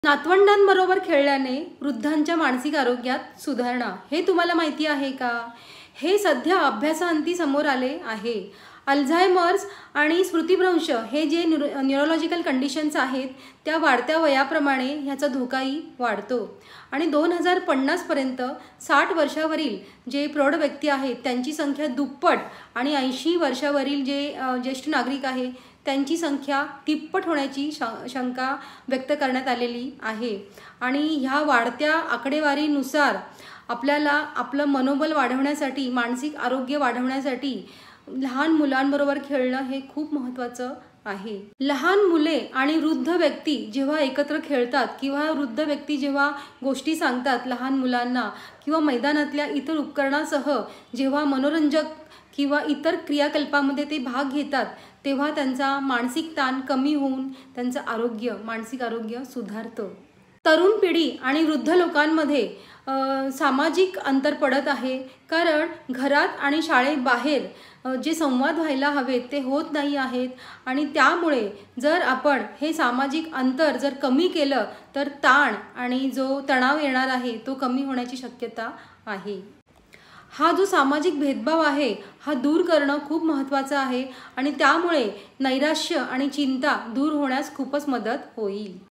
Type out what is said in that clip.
नातवंडांबरोबर खेळल्याने वृद्धांच्या मानसिक आरोग्यात सुधारणा हे तुम्हाला माहिती आहे का? हे सध्या अभ्यासांती समोर आले आहे। अल्झायमर्स आणि स्मृतिभ्रंश हे जे न्यूरोलॉजिकल कंडिशन्स आहेत त्या वाढत्या वयाप्रमाणे ह्याचा धोकाही वाढतो आणि 2050 पर्यंत 60 वर्षावरील जे प्रौढ व्यक्ती आहेत त्यांची संख्या दुप्पट आणि 80 वर्षावरील जे ज्येष्ठ नागरिक आहे त्यांची संख्या तिप्पट होण्याची शंका व्यक्त करण्यात आलेली आहे। आणि ह्या वाढत्या आकडेवारीनुसार आपल्याला आपलं मनोबल वाढवण्यासाठी, मानसिक आरोग्य वाढवण्यासाठी लहान मुलांबरोबर खेळणं हे खूप महत्त्वाचं आहे। लहान मुले आणि वृद्ध व्यक्ती जेव्हा एकत्र खेळतात किंवा वृद्ध व्यक्ती जेव्हा गोष्टी सांगतात लहान मुलांना किंवा मैदानातल्या इतर उपकरणासह जेव्हा मनोरंजक किंवा इतर क्रियाकल्पामध्ये ते भाग घेतात तेव्हा त्यांचा मानसिक ताण कमी होऊन त्यांचं मानसिक आरोग्य सुधारतं। तरुण पिढी आणि वृद्ध लोकांमध्ये सामाजिक अंतर पडत आहे, कारण घरात आणि शाळेबाहेर जे संवाद व्हायला हवेत ते होत नाही आहेत आणि त्यामुळे जर आपण हे सामाजिक अंतर जर कमी केलं तर ताण आणि जो तणाव येणार आहे तो कमी होण्याची शक्यता आहे। हा जो सामाजिक भेदभाव आहे हा दूर करणं खूप महत्त्वाचं आहे आणि त्यामुळे नैराश्य आणि चिंता दूर होण्यास खूपच मदत होईल।